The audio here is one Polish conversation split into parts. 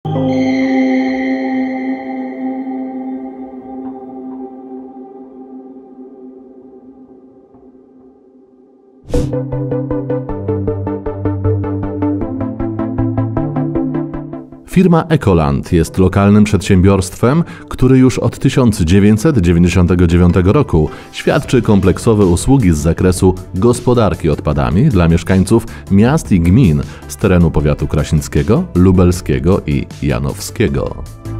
Firma Ekoland jest lokalnym przedsiębiorstwem, który już od 1999 roku świadczy kompleksowe usługi z zakresu gospodarki odpadami dla mieszkańców miast i gmin z terenu powiatu kraśnickiego, lubelskiego i janowskiego.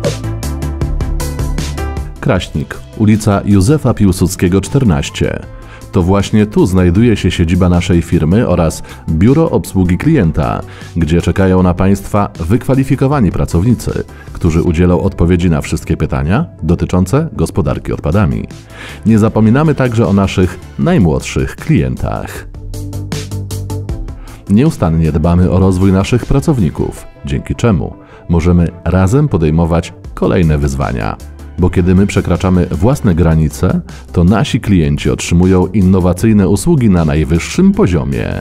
Kraśnik, ulica Józefa Piłsudskiego 14. To właśnie tu znajduje się siedziba naszej firmy oraz biuro obsługi klienta, gdzie czekają na Państwa wykwalifikowani pracownicy, którzy udzielą odpowiedzi na wszystkie pytania dotyczące gospodarki odpadami. Nie zapominamy także o naszych najmłodszych klientach. Nieustannie dbamy o rozwój naszych pracowników, dzięki czemu możemy razem podejmować kolejne wyzwania. Bo kiedy my przekraczamy własne granice, to nasi klienci otrzymują innowacyjne usługi na najwyższym poziomie.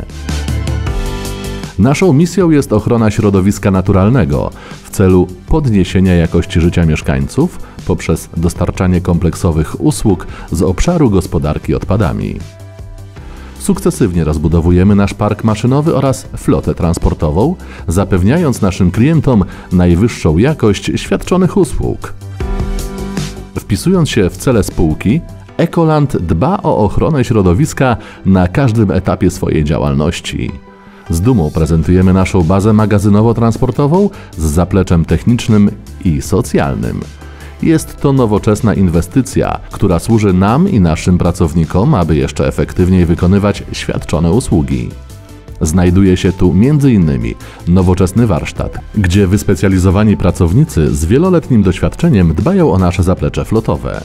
Naszą misją jest ochrona środowiska naturalnego w celu podniesienia jakości życia mieszkańców poprzez dostarczanie kompleksowych usług z obszaru gospodarki odpadami. Sukcesywnie rozbudowujemy nasz park maszynowy oraz flotę transportową, zapewniając naszym klientom najwyższą jakość świadczonych usług. Wpisując się w cele spółki, Ekoland dba o ochronę środowiska na każdym etapie swojej działalności. Z dumą prezentujemy naszą bazę magazynowo-transportową z zapleczem technicznym i socjalnym. Jest to nowoczesna inwestycja, która służy nam i naszym pracownikom, aby jeszcze efektywniej wykonywać świadczone usługi. Znajduje się tu m.in. nowoczesny warsztat, gdzie wyspecjalizowani pracownicy z wieloletnim doświadczeniem dbają o nasze zaplecze flotowe.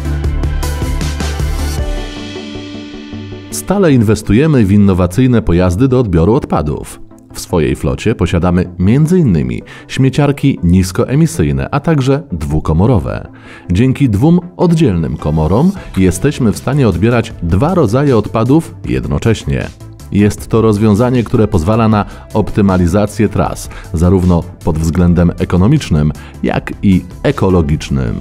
Stale inwestujemy w innowacyjne pojazdy do odbioru odpadów. W swojej flocie posiadamy m.in. śmieciarki niskoemisyjne, a także dwukomorowe. Dzięki dwóm oddzielnym komorom jesteśmy w stanie odbierać dwa rodzaje odpadów jednocześnie. Jest to rozwiązanie, które pozwala na optymalizację tras, zarówno pod względem ekonomicznym, jak i ekologicznym.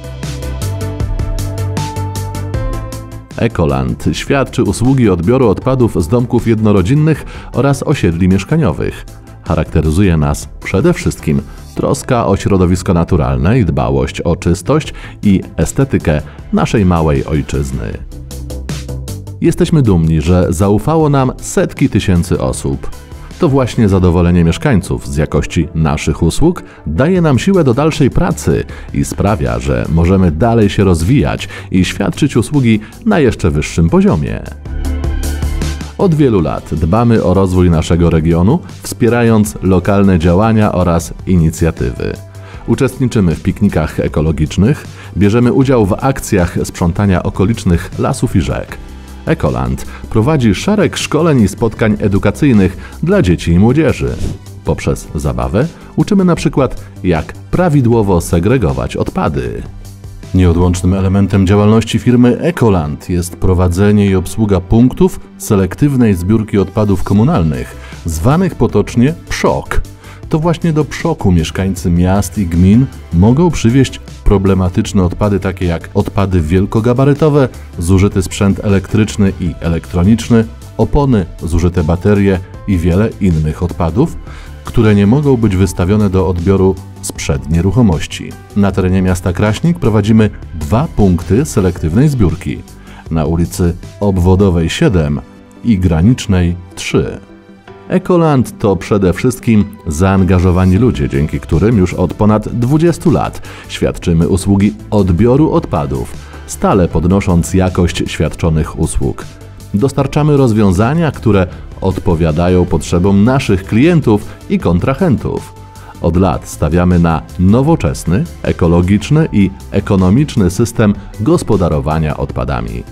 Ekoland świadczy usługi odbioru odpadów z domków jednorodzinnych oraz osiedli mieszkaniowych. Charakteryzuje nas przede wszystkim troska o środowisko naturalne i dbałość o czystość i estetykę naszej małej ojczyzny. Jesteśmy dumni, że zaufało nam setki tysięcy osób. To właśnie zadowolenie mieszkańców z jakości naszych usług daje nam siłę do dalszej pracy i sprawia, że możemy dalej się rozwijać i świadczyć usługi na jeszcze wyższym poziomie. Od wielu lat dbamy o rozwój naszego regionu, wspierając lokalne działania oraz inicjatywy. Uczestniczymy w piknikach ekologicznych, bierzemy udział w akcjach sprzątania okolicznych lasów i rzek. Ekoland prowadzi szereg szkoleń i spotkań edukacyjnych dla dzieci i młodzieży. Poprzez zabawę uczymy na przykład, jak prawidłowo segregować odpady. Nieodłącznym elementem działalności firmy Ekoland jest prowadzenie i obsługa punktów selektywnej zbiórki odpadów komunalnych, zwanych potocznie PSZOK. To właśnie do PSZOK-u mieszkańcy miast i gmin mogą przywieźć problematyczne odpady, takie jak odpady wielkogabarytowe, zużyty sprzęt elektryczny i elektroniczny, opony, zużyte baterie i wiele innych odpadów, które nie mogą być wystawione do odbioru sprzed nieruchomości. Na terenie miasta Kraśnik prowadzimy 2 punkty selektywnej zbiórki na ulicy Obwodowej 7 i Granicznej 3. Ekoland to przede wszystkim zaangażowani ludzie, dzięki którym już od ponad 20 lat świadczymy usługi odbioru odpadów, stale podnosząc jakość świadczonych usług. Dostarczamy rozwiązania, które odpowiadają potrzebom naszych klientów i kontrahentów. Od lat stawiamy na nowoczesny, ekologiczny i ekonomiczny system gospodarowania odpadami.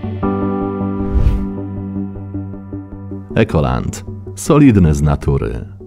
Ekoland. Solidny z natury.